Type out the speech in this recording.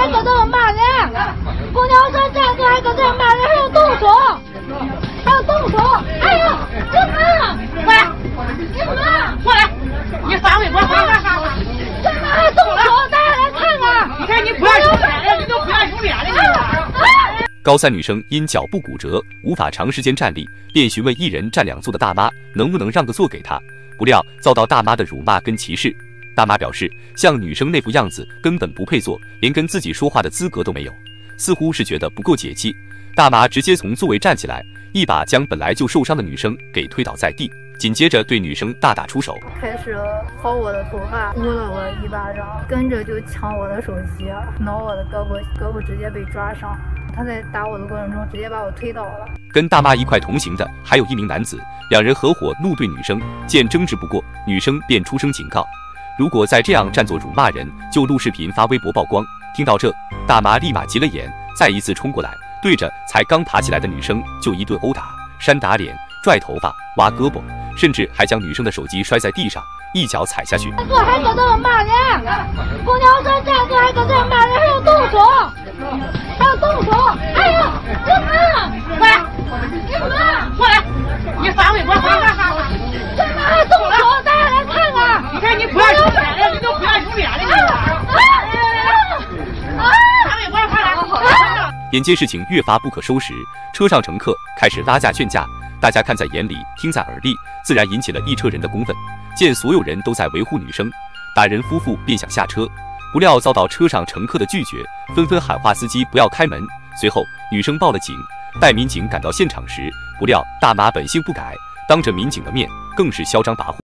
还搁这骂人，公交车站住还搁这骂人，还有动手，哎呦，干嘛？过来，你什么？过来，你发微博发。干嘛还动手？大家来看看。你看你不要丢脸了，你都不要丢脸了。 高三女生因脚部骨折无法长时间站立，便询问一人占两座的大妈能不能让个座给她，不料遭到大妈的辱骂跟歧视。大妈表示，像女生那副样子根本不配坐，连跟自己说话的资格都没有，似乎是觉得不够解气。大妈直接从座位站起来，一把将本来就受伤的女生给推倒在地，紧接着对女生大打出手， 开始薅我的头发，呼了我一巴掌，跟着就抢我的手机，挠我的胳膊直接被抓伤。他在打我的过程中直接把我推倒了。 跟大妈一块同行的还有一名男子，两人合伙怒对女生，见争执不过，女生便出声警告，如果再这样占作辱骂人，就录视频发微博曝光。听到这，大妈立马急了眼，再一次冲过来，对着才刚爬起来的女生就一顿殴打，扇打脸，拽头发，挖胳膊，甚至还将女生的手机摔在地上，一脚踩下去。 还搁这骂人，公交车站住还搁这骂人，还有动手，哎呦，干嘛？过来，你什么？过来，你发微博发。干嘛还动手？大家来看看。 你看你不要丢脸了，你都不要丢脸了。 眼见事情越发不可收拾，车上乘客开始拉架劝架，大家看在眼里，听在耳里，自然引起了一车人的公愤。见所有人都在维护女生，打人夫妇便想下车，不料遭到车上乘客的拒绝，纷纷喊话司机不要开门。随后女生报了警，待民警赶到现场时，不料大妈本性不改，当着民警的面更是嚣张跋扈。